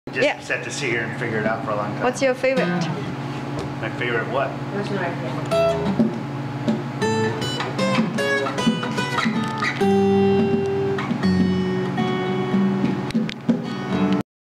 Just had to sit here and figure it out for a long time. What's your favorite? My favorite what? Where's my favorite?